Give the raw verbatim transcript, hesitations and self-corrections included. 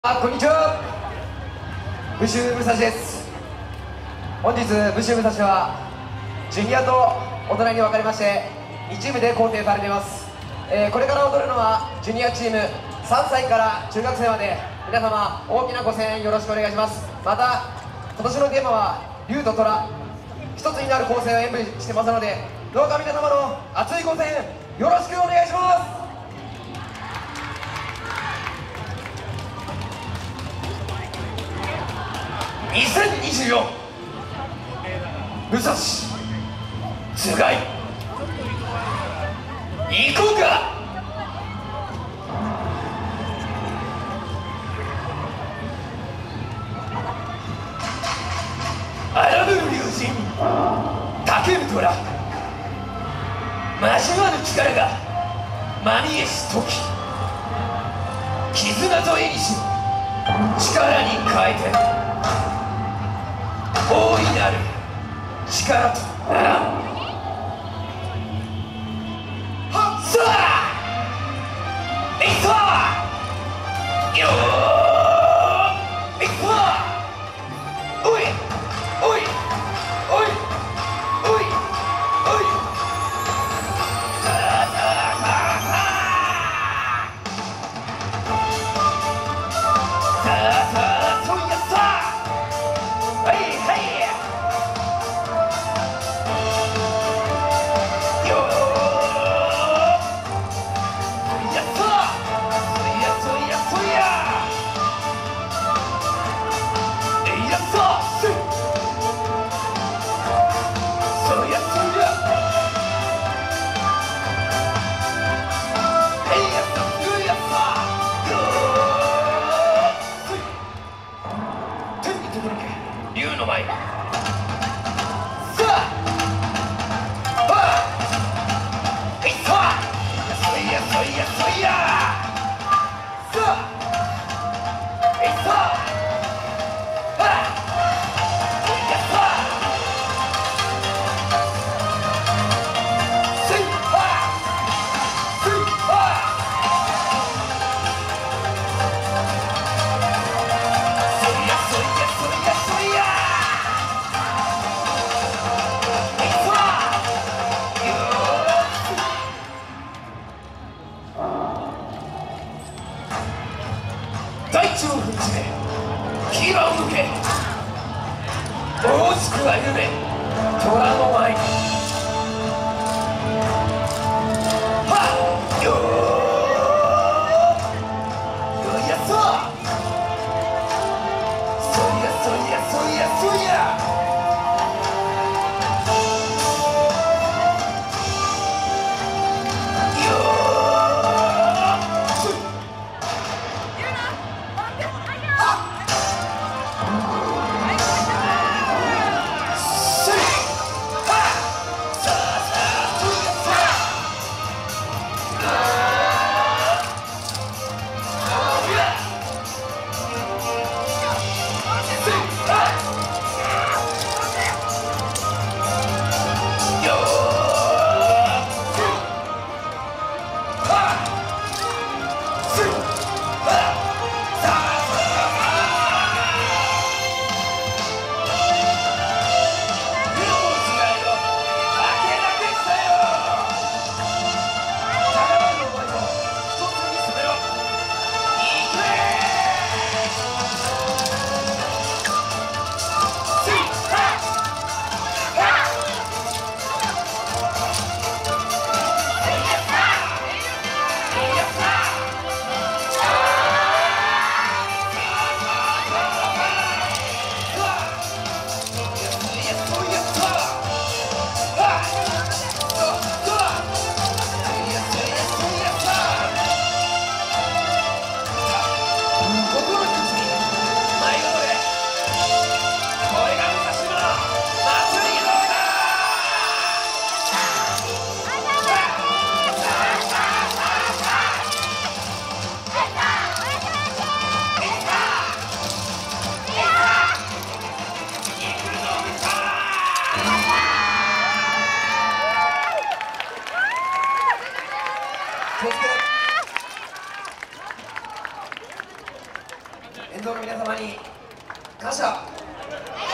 あ、こんにちは。武州武蔵です。本日武州武蔵はジュニアと大人に分かれましてにチームで構成されています。えー、これから踊るのはジュニアチームさんさいから中学生まで、皆様大きなご声援よろしくお願いします。また今年のテーマは竜と虎、一つになる構成を演舞してますので、どうか皆様の熱いご声援よろしくお願いします。にせんにじゅうよん武蔵つがい行こうか。荒ぶる龍神たける虎、交わぬ力がまみえし時、絆と縁にし力に変えて大いなる力とならん。はっさあいったよーいったおいおいおいおいおいさあさあさあさあさあそうやったはいはいよーやったそいやそいやそいやえいやったせいそいやそいやえいやったすいやったよーせい天に届け竜の前、さあはあいったそいやそいやそいやさあいったはあやったせいはあせいはあそいやそいやそいやそいや大地を踏みしめ牙を向け大しく歩め虎の前に、はっよーよいやっそそいやそいやそいやそいや沿道の皆様に感謝。